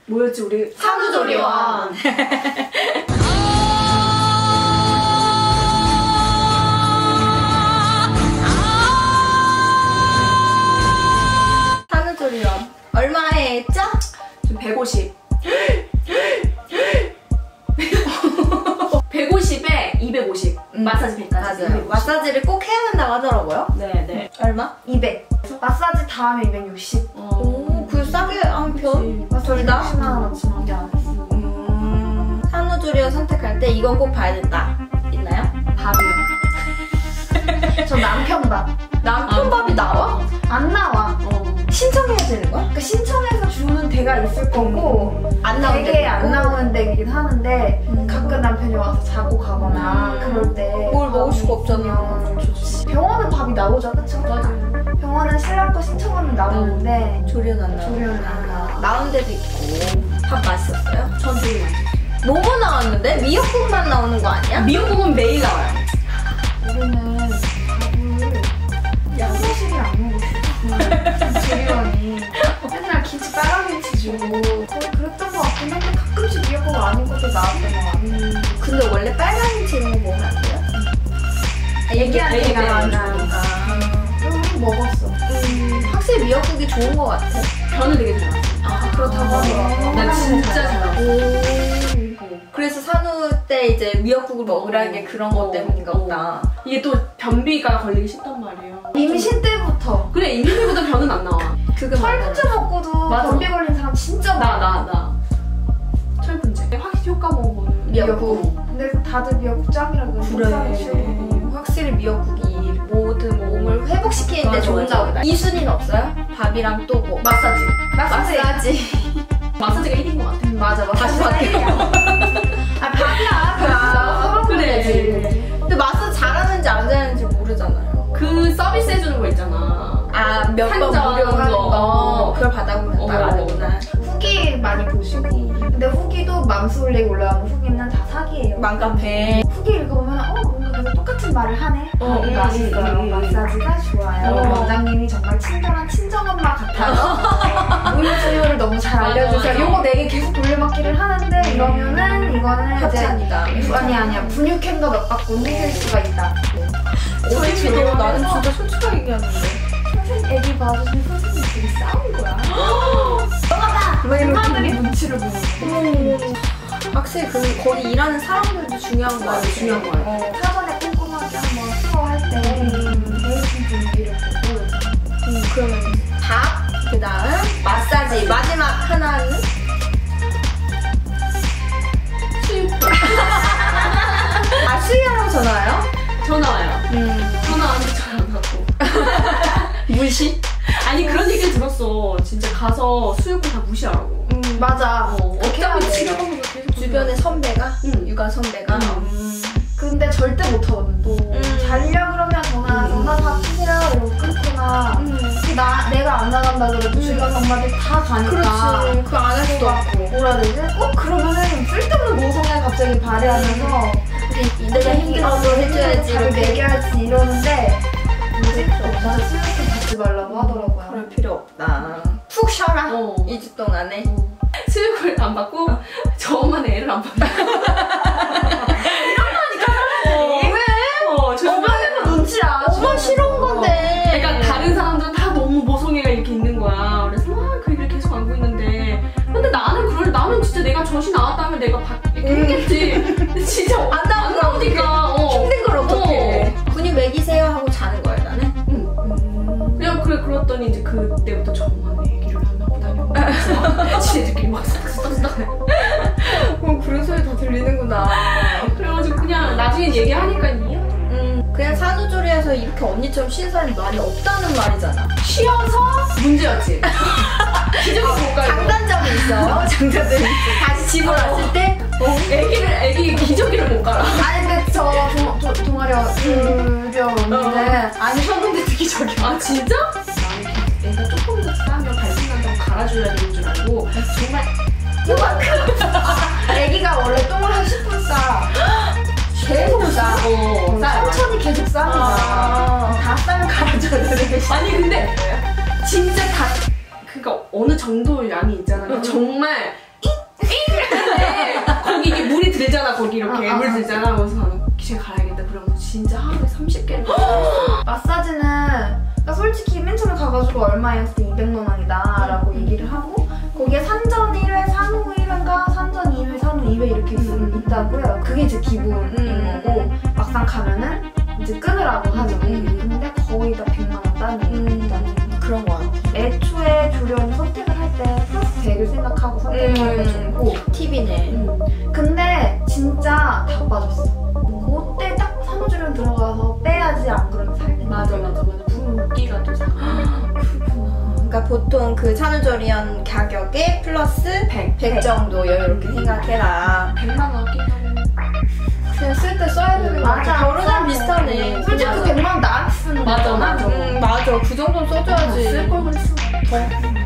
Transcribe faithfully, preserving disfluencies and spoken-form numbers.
뭐였지 우리? 산후조리원. 산후조리원 얼마에 했죠? 지금 백오십. 백오십에 이백오십. 음. 마사지 백까지. 맞아요. 마사지를 꼭 해야 된다고 하더라고요. 네네. 얼마? 이백. 마사지 다음에 이백육십. 어. 오, 그 싸게 한 편? 마사지 다? 십만 원어치밖에 안 했어. 음, 산후조리원 선택할 때 이건 꼭 봐야 된다. 있나요? 밥이요. 저 남편 밥. 남편 밥이 나와? 안 나와. 어. 신청해야 되는 거야? 그러니까 신청해서 주는 데가 있을 거고 안 나오는 되게 데도 안 있고? 나오는 데이긴 하는데 음. 가끔 남편이 와서 자고 가거나 음. 그럴 때 뭘 먹을 수가 없잖아. 좋지. 병원은 밥이 나오죠, 그쵸? 맞아요. 병원은 신랑 거 신청하면 나오는데 조리원 안 나와. 조리원은 안 나와. 나온 데도 있고. 밥 맛있었어요? 전 되게 많이. 뭐뭐 나왔는데? 미역국만 나오는 거 아니야? 미역국은 매일 나와요. 우리는 밥을 양념식이 안 먹고 싶어. 조리원이 맨날 김치 빨간 김치 주고 거의 그랬던 것 같긴 한데 가끔씩 미역국 아닌 것도 나왔던 것 같아. 음, 근데 원래 빨간 김치 이런 거 먹으면 안 돼요? 아, 얘기한 얘기 얘기가 때문에 안 나니까. 우리 먹었어. 음, 확실히 미역국이 좋은 거 같아. 저는 되게 좋아. 아, 그렇다고 하더라고. 난 진짜 잘 먹어. 오. 그래서 산후 때 이제 미역국을 먹으라는 게 그런 것 때문인가 보다. 이게 또 변비가 걸리기 쉽단 말이에요. 임신 때부터. 그래, 임신 때부터 변은 안 나와. 그게 철분제 먹고도 맞아. 변비 걸린 사람 진짜 나, 많아. 나, 나. 철분제. 확실히 효과 먹은 거는 미역국. 근데 다들 미역국 짱이라고 그래. 확실히 미역국이 모든 몸을 회복시키는데 맞아, 좋은가 맞아. 보다. 이 순위는 없어요? 밥이랑 또 뭐? 마사지. 마사지. 마사지. 마사지가 일인 것 같아. 맞아, 맞아. 다시 바뀌어. 아, 밥이야. 아, 그래. 근데 마사지 잘하는지 안 잘하는지 모르잖아요. 그 서비스 해주는 거 있잖아. 아, 몇 번 한정 무료 하는 거. 거. 그걸 받아보면 어. 따라하는구나. 후기 많이 보시고. 근데 후기도 맘수 올리고 올라가는 후기는 다 사기예요. 맘카페. 후기 읽어보면 어 뭔가 계속 똑같은 말을 하네. 어, 어, 음, 맛있어요. 음, 음. 마사지가 좋아요. 어. 원장님이 정말 친절한 친정엄마 같아요. 우유수유를 너무 잘 알려주세요. 맞아. 요거 네 개 계속 돌려막기를 하는데 이러면은 이거는 합치 이제 아니다. 아니 아니야 분유캔과 몇 바꾼 해줄 수가 있다. 저희도 나는 진짜 솔직하게 얘기하는데. 선생님 애기 봐주신 선생님들이 싸운 거야. 넘어가! 엄마들이 눈치를 보는 거야. 확실히 그 거기 일하는 사람들도 중요한 거 같아. 중요한 거야. 어, 사전에 꼼꼼하게 한번 수거할 때 배우신 분위기를 보고 음, 그러면 밥, 그 다음 마사지, 마지막 하나는 수육. 아 수유하러 전화 와요? 전화 와요. 음. 전화 왔는데 전화 안 하고. 무시? 아니, 그런 얘기를 들었어. 진짜 가서 수육을 다 무시하라고. 음, 맞아. 어, 해야 어차피 돼. 집에 가서 계속 주변에 선배가? 응. 육아 선배가? 응. 음. 근데 절대 못하거든. 또 음. 자려 그러면 전화 음. 전화 다 푸세요 이러고 끊거나 음. 나 내가 안 나간다 그래도 음. 주변 엄마들 다 가니까 그렇지. 그거 안 할 수도 없고. 뭐라 해야 되지? 꼭 그러면은 쓸데없는 모성애 갑자기 발휘하면서 내가 힘들어서 해줘야지. 잘 이렇게. 먹여야지 이러는데 뭐지? 진짜 수육을 받지 말라고 하더라고요. 그럴 필요 없다. 푹 쉬어라. 어. 이 주 동안에. 수육을 안 받고 저 엄마는 애를 안 받고. 왜? 어, 저 주변에서 눈치야. 엄마 싫은 건데. 그러니까 다른 사람들은 다 너무 모성애가 이렇게 있는 거야. 그래서 막 그 얘기를 계속 안고 있는데, 근데 나는 그럴 나는 진짜 내가 젖이 나왔다면 내가 받 이렇게 했겠지. 근데 진짜 안 나오니까 어. 힘든 걸 어떡해. 분유 먹이세요 하고 자는 거야 나는. 응. 음. 그냥 그래 그랬더니 이제 그때부터 저 엄마는 얘기를 안 하고 다녀. 지네들끼리 막 쓰다쓰다. 그럼 그런 소리 다 들리는구나. 그래가지고 그냥 나중에 얘기하니까 이해하더라고. 음, 그냥 산후조리에서 이렇게 언니처럼 쉬는 사람이 많이 없다는 말이잖아. 쉬어서 문제였지. 기저귀 못 갈고. 장단점이 있어. 장단점이 있어. 다시 집으로 왔을 때 어, 애기를 애기 기저귀를 못 갈아. 아니 근데 저 동, 동, 동아리 불교 언니는 안 쉬었는데 되게 저기 아 진짜? 나는 애가 조금이라도 싸면 발생한다고 갈아줘야 되는 줄 알고 정말 요만큼 애기가 원래 똥을 한 십 분 싸 계속 싸 어, 싸요. 천천히 계속 싸는 거야. 아. 다 싸면 갈아줘야 되는 게 아니 근데 진짜 다 그니까 어느 정도 양이 있잖아. 응. 정말 예물 아, 들잖아. 그래서 나는 기체 가야겠다. 그러면 진짜 하루에 삼십 개를 마사지는 그러니까 솔직히 맨 처음에 가가지고 얼마야 했을 때 이백만 원이다 라고 얘기를 하고 거기에 산전 일 회, 산후 일 회인가 산전 이 회, 산후 이 회 이렇게 있, 있다고요. 그게 이제 기본인 음. 거고 막상 가면은 이제 끊으라고 하죠. 음. 근데 거의 다 백만 원 따는 음, 그런 거 같아. 애초에 조련 선택을 할 때 플러스 백을 생각하고 선택하는 게 음. 좋고 팁이네. 음. 근데 진짜 다 빠졌어. 그때 딱 산후조련 들어가서 빼야지 안 그러면 살 때. 맞아 맞아 맞아. 붓기가 또 잘. 그러니까 보통 그 산후조리원 가격에 플러스 백. 백 정도 이렇게 생각해라. 백만 원 아끼고. 그냥 쓸 때 써야 되는 거 맞아. 결혼이랑 비슷하네. 솔직히 맞아. 그 백만 원 나한테 쓰는 맞아, 거잖아. 맞아. 음, 맞아. 그 정도는 써줘야지. 쓸 걸 그랬어. 더.